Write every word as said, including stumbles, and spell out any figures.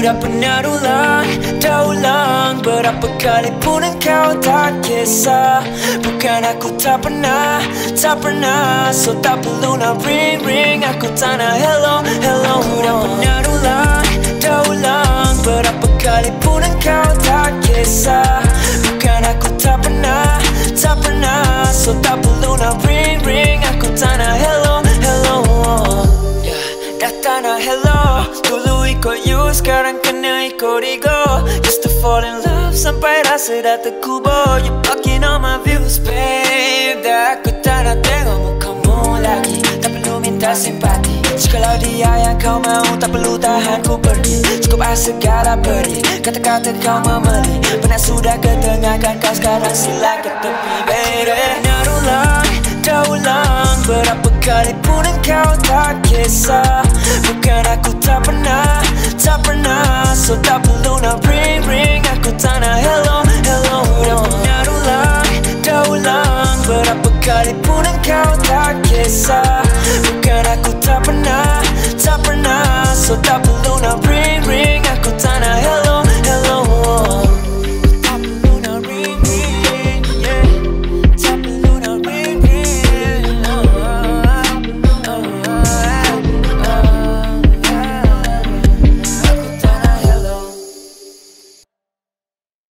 dah pernah ulang, dah ulang. Berapa kali pun engkau tak kisah. Bukan aku tak pernah, tak pernah. So tak perlu nak ring ring. Aku tak nak hello, hello. Dah pernah ulang, dah ulang. Berapa kali pun engkau tak kisah. Bukan aku tak pernah, tak pernah. So tak perlu nak ring ring. Aku tak nak hello, hello. Dah tak nak hello. Dulu ikut you, sekarang kena ikut ego. Used to fall in love sampai rasa dah terkubur. You blocking all my views, babe. Dah aku tak nak tengok mukamu lagi. Tak perlu minta simpati. Jikalau dia yang kau mahu, tak perlu tahan ku pergi. Cukup ah segala beri, kata-kata kau membeli. Penat sudah ketengahkan kau, sekarang sila ke tepi, baby. Pernah ulang, dah ulang. Berapa kali pun engkau tak kisah. Bukan aku tak pernah, tak pernah. So tak perlu nak ring ring. Aku tak nak hello, hello. Dah pernah ulang, dah ulang. Berapa kali pun engkau tak kisah. Bukan